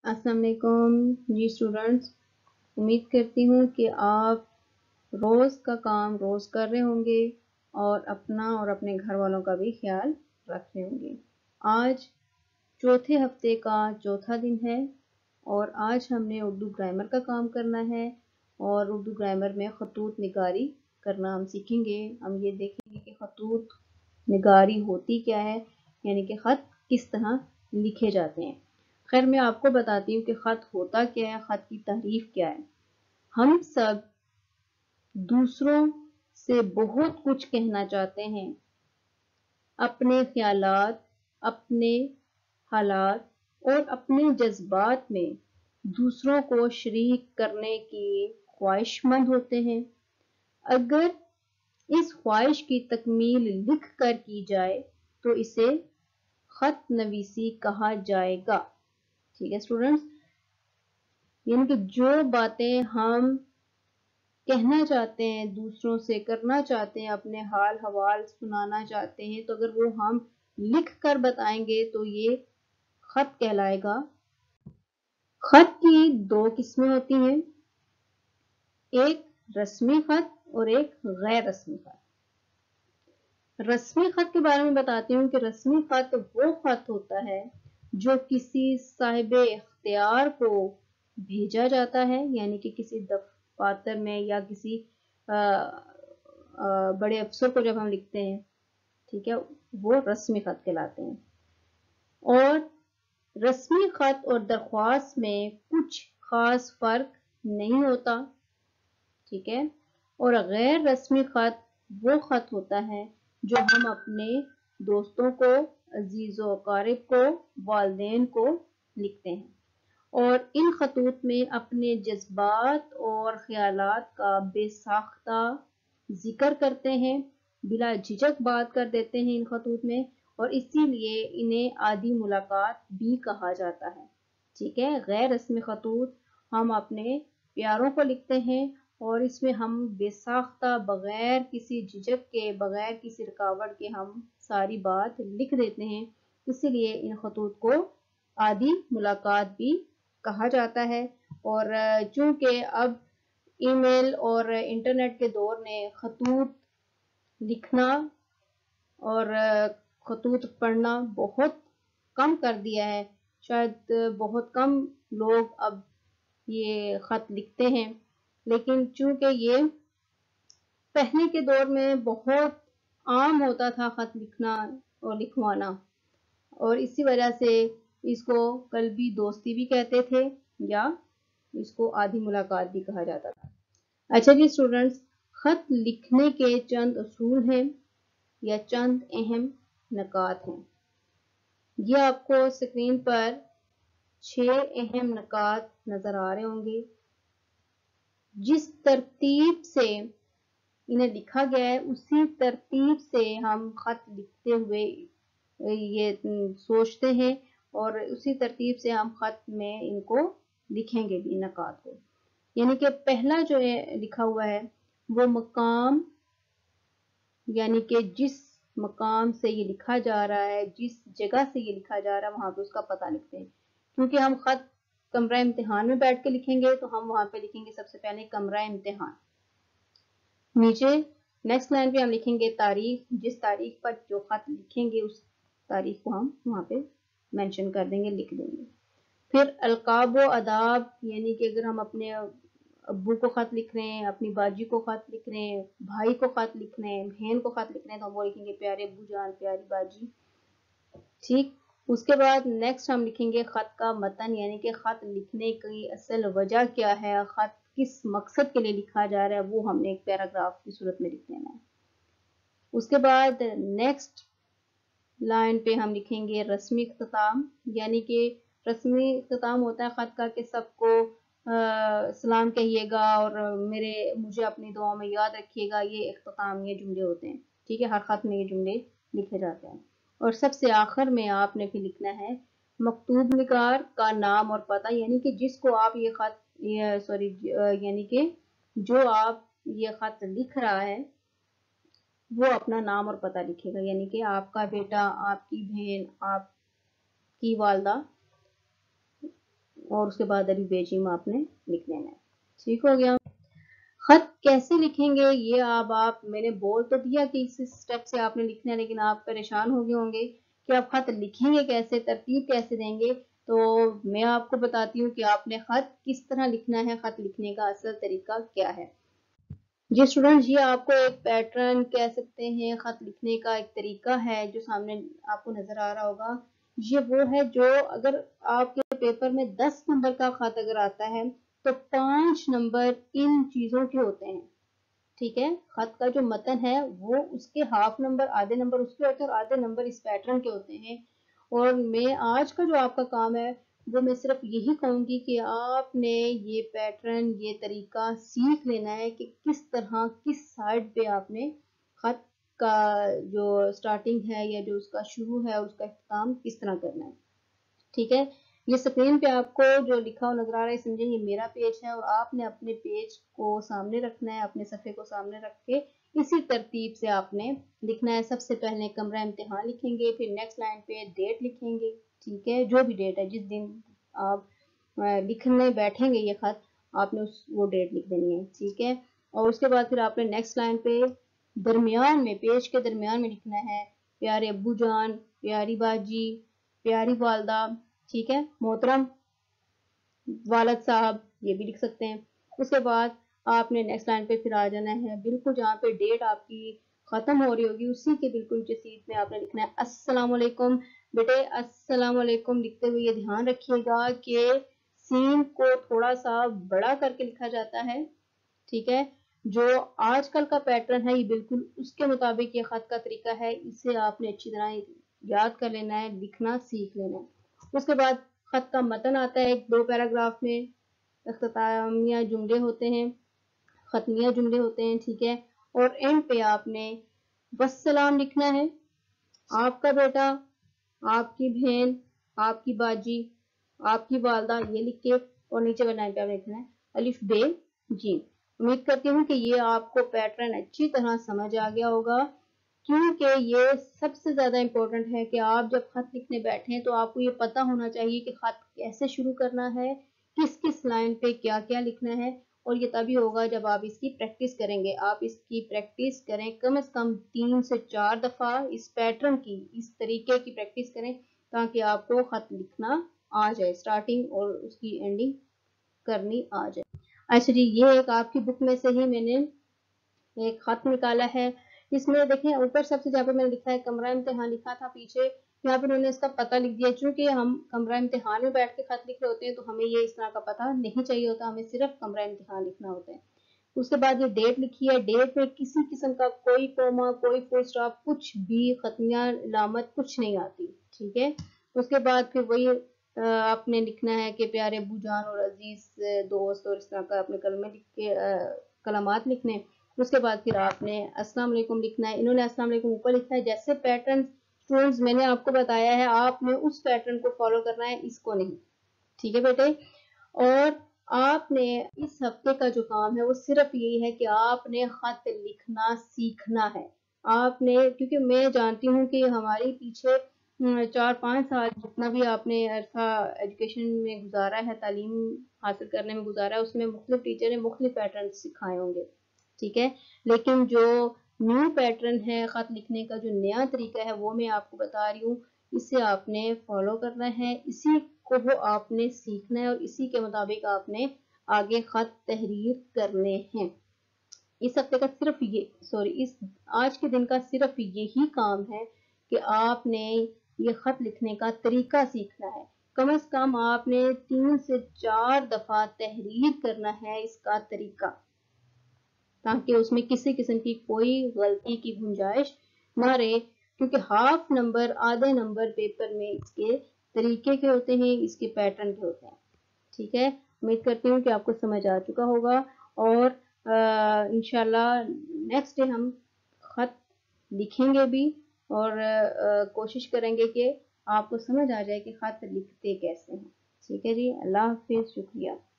السلام علیکم جی اسٹوڈنٹس، امید کرتی ہوں کہ آپ روز کا کام روز کر رہے ہوں گے اور اپنا اور اپنے گھر والوں کا بھی خیال رکھ رہے ہوں گے۔ آج چوتھے ہفتے کا چوتھا دن ہے اور آج ہم نے اردو گرامر کا کام کرنا ہے اور اردو گرامر میں خطوط نگاری کرنا ہم سیکھیں گے۔ ہم یہ دیکھیں گے کہ خطوط نگاری ہوتی کیا ہے، یعنی کہ خط کس طرح لکھے جاتے ہیں۔ خیر میں آپ کو بتاتی ہوں کہ خط ہوتا کیا ہے، خط کی تعریف کیا ہے۔ ہم سب دوسروں سے بہت کچھ کہنا چاہتے ہیں، اپنے خیالات، اپنے حالات اور اپنے جذبات میں دوسروں کو شریک کرنے کی خواہش مند ہوتے ہیں۔ اگر اس خواہش کی تکمیل لکھ کر کی جائے تو اسے خط نویسی کہا جائے گا۔ ٹھیک ہے اسٹوڈنٹس، یعنی کہ جو باتیں ہم کہنا چاہتے ہیں، دوسروں سے کرنا چاہتے ہیں، اپنے حال حوال سنانا چاہتے ہیں، تو اگر وہ ہم لکھ کر بتائیں گے تو یہ خط کہلائے گا۔ خط کی دو قسمیں ہوتی ہیں، ایک رسمی خط اور ایک غیر رسمی خط۔ رسمی خط کے بارے میں بتاتی ہوں کہ رسمی خط وہ خط ہوتا ہے جو کسی صاحب اختیار کو بھیجا جاتا ہے، یعنی کہ کسی دفاتر میں یا کسی بڑے افسر کو جب ہم لکھتے ہیں، ٹھیک ہے، وہ رسمی خط کہلاتے ہیں۔ اور رسمی خط اور درخواست میں کچھ خاص فرق نہیں ہوتا، ٹھیک ہے۔ اور غیر رسمی خط وہ خط ہوتا ہے جو ہم اپنے دوستوں کو، عزیز و اقارب کو، والدین کو لکھتے ہیں اور ان خطوط میں اپنے جذبات اور خیالات کا بے ساختہ ذکر کرتے ہیں، بلا جھجک بات کر دیتے ہیں ان خطوط میں، اور اسی لیے انہیں عادی ملاقات بھی کہا جاتا ہے، ٹھیک ہے۔ غیر رسمی خطوط ہم اپنے پیاروں کو لکھتے ہیں اور اس میں ہم بے ساختہ، بغیر کسی جھجک کے، بغیر کسی رکاوٹ کے ہم ساری بات لکھ دیتے ہیں، اسی لیے ان خطوط کو عادی ملاقات بھی کہا جاتا ہے۔ اور چونکہ اب ای میل اور انٹرنیٹ کے دور نے خطوط لکھنا اور خطوط پڑھنا بہت کم کر دیا ہے، شاید بہت کم لوگ اب یہ خط لکھتے ہیں، لیکن چونکہ یہ پہلے کے دور میں بہت عام ہوتا تھا خط لکھنا اور لکھوانا، اور اسی وجہ سے اس کو قلبی دوستی بھی کہتے تھے یا اس کو عادی ملاقات بھی کہا جاتا تھا۔ اچھا جی اسٹوڈنٹس، خط لکھنے کے چند اصول ہیں یا چند اہم نکات ہیں۔ یہ آپ کو اسکرین پر 6 اہم نکات نظر آ رہے ہوں گے۔ جس ترتیب سے انہیں لکھا گیا ہے اسی ترتیب سے ہم خط لکھتے ہوئے یہ سوچتے ہیں اور اسی ترتیب سے ہم خط میں ان کو لکھیں گے بھی، نکات کو۔ یعنی کہ پہلا جو لکھا ہوا ہے وہ مقام، یعنی کہ جس مقام سے یہ لکھا جا رہا ہے، جس جگہ سے یہ لکھا جا رہا ہے وہاں پہ اس کا پتہ لکھتے ہیں۔ کیونکہ ہم خط کمرہ امتحان میں بیٹھ کے لکھیں گے تو ہم وہاں پہ لکھیں گے سب سے پہلے کمرہ امتحان۔ نیچے نیکسٹ لائن پہ ہم لکھیں گے تاریخ، جس تاریخ پر جو خط لکھیں گے اس تاریخ کو ہم وہاں پہ مینشن کر دیں گے، لکھ دیں گے۔ پھر القاب و آداب، یعنی کہ اگر ہم اپنے ابو کو خط لکھ رہے ہیں، اپنی باجی کو خط لکھ رہے ہیں، بھائی کو خط لکھ رہے ہیں، بہن کو خط لکھ رہے ہیں تو ہم وہ لکھیں گے پیارے ابو جان، پیاری باجی، ٹھیک۔ اس کے بعد نیکسٹ ہم لکھیں گے خط کا متن، یعنی کہ خط لکھنے کی اصل وجہ کیا ہے، خط کس مقصد کے لیے لکھا جا رہا ہے، وہ ہم نے ایک پیراگراف کی صورت میں لکھ دینا ہے۔ اس کے بعد نیکسٹ لائن پہ ہم لکھیں گے رسمی اختتام، یعنی کہ رسمی اختتام ہوتا ہے خط کا کہ سب کو سلام کہیے گا اور مجھے اپنی دعاؤں میں یاد رکھیے گا، یہ اختتام یہ جملے ہوتے ہیں، ٹھیک ہے۔ ہر خط میں یہ جملے لکھے جاتے ہیں۔ اور سب سے آخر میں آپ نے پھر لکھنا ہے مکتوب نگار کا نام اور پتہ، یعنی کہ جس کو آپ یہ خط یعنی کہ جو آپ یہ خط لکھ رہا ہے وہ اپنا نام اور پتہ لکھے گا، یعنی کہ آپ کا بیٹا، آپ کی بہن، آپ کی والدہ، اور اس کے بعد الف بے جیم آپ نے لکھ لینا ہے. ٹھیک ہو گیا. خط کیسے لکھیں گے یہ آپ میں نے بول تو دیا کہ اس سٹیپ سے آپ نے لکھنا ہے، لیکن آپ پریشان ہو گئے ہوں گے کہ آپ خط لکھیں گے کیسے، ترتیب کیسے دیں گے. تو میں آپ کو بتاتی ہوں کہ آپ نے خط کس طرح لکھنا ہے، خط لکھنے کا اصل طریقہ کیا ہے. جی اسٹوڈنٹ، یہ آپ کو ایک پیٹرن کہہ سکتے ہیں، خط لکھنے کا ایک طریقہ ہے جو سامنے آپ کو نظر آ رہا ہوگا. یہ وہ ہے جو اگر آپ کے پیپر میں 10 نمبر کا خط اگر آتا ہے تو 5 نمبر ان چیزوں کے ہوتے ہیں. ٹھیک ہے، خط کا جو متن ہے وہ اس کے ہاف نمبر، آدھے نمبر اس کے ہوتے ہیں اور آدھے نمبر اس پیٹرن کے ہوتے ہیں. اور میں آج کا جو آپ کا کام ہے وہ میں صرف یہی کہوں گی کہ آپ نے یہ پیٹرن، یہ طریقہ سیکھ لینا ہے کہ کس طرح کس سائڈ پہ آپ نے خط کا جو سٹارٹنگ ہے یا جو اس کا شروع ہے اس کا اختتام کس طرح کرنا ہے. ٹھیک ہے، یہ سکرین پہ آپ کو جو لکھا ہوا نظر آ رہا ہے سمجھیں یہ میرا پیج ہے اور آپ نے اپنے پیج کو سامنے رکھنا ہے، اپنے صفحے کو سامنے رکھ کے اسی ترتیب سے آپ نے لکھنا ہے. سب سے پہلے کمرہ امتحان لکھیں گے، پھر نیکسٹ لائن پہ ڈیٹ لکھیں گے. ٹھیک ہے، جو بھی ڈیٹ ہے جس دن آپ لکھنے بیٹھیں گے یہ خط آپ نے وہ ڈیٹ لکھ دینی ہے. ٹھیک ہے، اور اس کے بعد پھر آپ نے نیکسٹ لائن پہ درمیان میں، پیج کے درمیان میں لکھنا ہے پیارے ابو جان، پیاری باجی، پیاری والدہ. ٹھیک ہے، محترم والد صاحب، یہ بھی لکھ سکتے ہیں. اس کے بعد آپ نے نیکسٹ لائن پہ پھر آ جانا ہے بالکل جہاں پہ ڈیٹ آپ کی ختم ہو رہی ہوگی اسی کے بالکل جسید میں آپ نے لکھنا ہے السلام علیکم. بیٹے السلام علیکم لکھتے ہوئے یہ دھیان رکھیے گا کہ سین کو تھوڑا سا بڑا کر کے لکھا جاتا ہے. ٹھیک ہے، جو آج کل کا پیٹرن ہے یہ بالکل اس کے مطابق یہ خط کا طریقہ ہے. اسے آپ نے اچھی طرح یاد کر لینا ہے، لکھنا سیکھ لینا ہے. اس کے بعد خط کا متن آتا ہے 2 پیراگراف میں، اختتامیہ جملے ہوتے ہیں، ختمیہ جملے ہوتے ہیں. ٹھیک ہے، اور اینڈ پہ آپ نے والسلام لکھنا ہے. آپ کا بیٹا، آپ کی بہن، آپ کی باجی، آپ کی والدہ، یہ لکھ کے اور نیچے والی لائن پہ آپ نے لکھنا ہے الف بے جیم. امید کرتی ہوں کہ یہ آپ کو پیٹرن اچھی طرح سمجھ آ گیا ہوگا، کیونکہ یہ سب سے زیادہ امپورٹنٹ ہے کہ آپ جب خط لکھنے بیٹھیں تو آپ کو یہ پتا ہونا چاہیے کہ خط کیسے شروع کرنا ہے، کس کس لائن پہ کیا کیا لکھنا ہے. اور یہ تبھی ہوگا جب آپ اس کی پریکٹس کریں گے. آپ اس کی پریکٹس کریں کم از کم 3 سے 4 دفعہ، اس پیٹرن کی، اس طریقے کی پریکٹس کریں تاکہ آپ کو خط لکھنا آ جائے، سٹارٹنگ اور اس کی اینڈنگ کرنی آ جائے. اچھا جی، یہ ایک آپ کی بک میں سے ہی میں نے ایک خط نکالا ہے. اس میں دیکھیں اوپر سب سے جہاں پہ میں نے لکھا ہے کمرہ امتحان لکھا تھا، پیچھے یہاں پہ انہوں نے اس کا پتہ لکھ دیا. چونکہ ہم کمرہ امتحان میں بیٹھ کے خط لکھ رہے ہوتے ہیں تو ہمیں یہ اس طرح کا پتہ نہیں چاہیے ہوتا، ہمیں صرف کمرہ امتحان لکھنا ہوتا ہے. اس کے بعد یہ ڈیٹ لکھی ہے. ڈیٹ میں کسی قسم کا کوئی کوما، کوئی فل سٹاپ، کچھ بھی ختمیہ علامت کچھ نہیں آتی. ٹھیک ہے، اس کے بعد پھر وہی آپ نے لکھنا ہے کہ پیارے ابو جان اور عزیز دوست، اور اس طرح کا اپنے کلمے لکھ کے کلمات لکھنے. اس کے بعد پھر آپ نے السلام علیکم لکھنا ہے. انہوں نے السلام علیکم اوپر لکھا ہے. جیسے پیٹرن اسٹوڈنٹس میں نے آپ کو بتایا ہے آپ نے اس پیٹرن کو فالو کرنا ہے، اس کو نہیں. ٹھیک ہے بیٹے، اور آپ نے اس ہفتے کا جو کام ہے وہ صرف یہی ہے کہ آپ نے خط لکھنا سیکھنا ہے. آپ نے، کیونکہ میں جانتی ہوں کہ ہماری پیچھے 4-5 سال جتنا بھی آپ نے عرصہ ایجوکیشن میں گزارا ہے، تعلیم حاصل کرنے میں گزارا ہے، اس میں مختلف ٹیچر نے مختلف پیٹرن سکھائے ہوں گے. ٹھیک ہے، لیکن جو نیو پیٹرن ہے خط لکھنے کا، جو نیا طریقہ ہے وہ میں آپ کو بتا رہی ہوں. اسے آپ نے فالو کرنا ہے، اسی کو وہ آپ نے سیکھنا ہے اور اسی کے مطابق آپ نے آگے خط تحریر کرنے ہیں. اس ہفتے کا صرف اس آج کے دن کا صرف یہی کام ہے کہ آپ نے یہ خط لکھنے کا طریقہ سیکھنا ہے. کم از کم آپ نے 3 سے 4 دفعہ تحریر کرنا ہے اس کا طریقہ، تاکہ اس میں کسی قسم کی کوئی غلطی کی گنجائش نہ رہے. کیونکہ ہاف نمبر، آدھے نمبر پیپر میں اس کے طریقے کے ہوتے ہیں، اس کے پیٹرن کے ہوتے ہیں. ٹھیک ہے، امید کرتی ہوں کہ آپ کو سمجھ آ چکا ہوگا، اور انشاءاللہ نیکسٹ ڈے ہم خط لکھیں گے بھی، اور کوشش کریں گے کہ آپ کو سمجھ آ جائے کہ خط لکھتے کیسے ہیں. ٹھیک ہے جی، اللہ حافظ، شکریہ.